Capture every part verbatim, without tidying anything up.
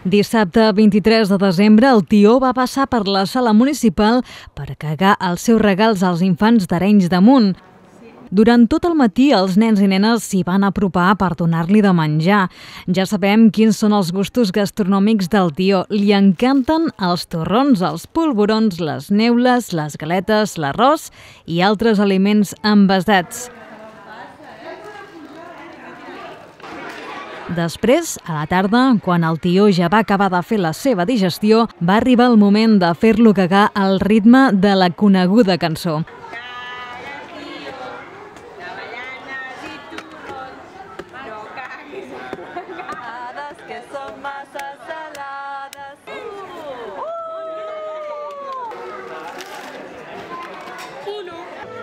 Dissabte vint-i-tres de desembre, el tió va passar per la sala municipal per cagar els seus regals als infants d'Arenys de Munt. Durant tot el matí, els nens i nenes s'hi van apropar per donar-li de menjar. Ja sabem quins són els gustos gastronòmics del tió. Li encanten els torrons, els polvorons, les neules, les galetes, l'arròs i altres aliments envasats. Després, a la tarda, quan el tió ja va acabar de fer la seva digestió, va arribar el moment de fer-lo cagar al ritme de la coneguda cançó. Que son massa salades. Uno.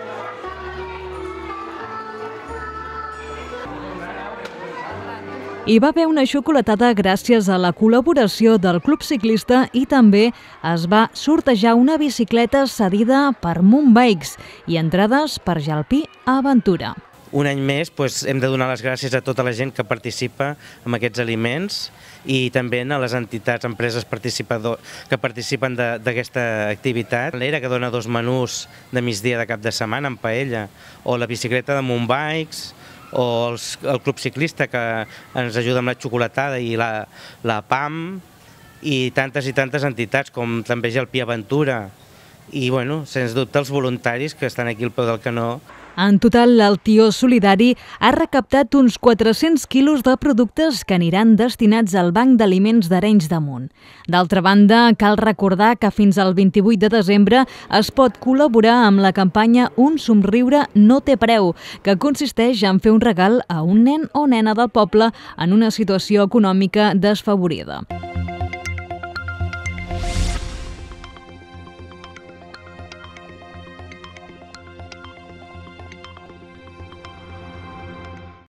Hi va haver una xocolatada gràcies a la col·laboració del Club Ciclista i també es va sortejar una bicicleta cedida per Moonbikes i entrades per Jalpí Aventura. Un any més doncs, hem de donar les gràcies a tota la gent que participa en aquests aliments i també a les entitats, empreses que participen d'aquesta activitat. L'Era, que dona dos menús de migdia de cap de setmana en paella, o la bicicleta de Moonbikes, o els, el Club Ciclista, que ens ajuda amb la xocolatada i la, la P A M, i tantes i tantes entitats, com també Jalpí Aventura, i, bueno, sens dubte, els voluntaris que estan aquí al peu del canó. En total, el tió solidari ha recaptat uns quatre-cents quilos de productes que aniran destinats al Banc d'Aliments d'Arenys de Munt. D'altra banda, cal recordar que fins al vint-i-vuit de desembre es pot col·laborar amb la campanya Un somriure no té preu, que consisteix en fer un regal a un nen o nena del poble en una situació econòmica desfavorida.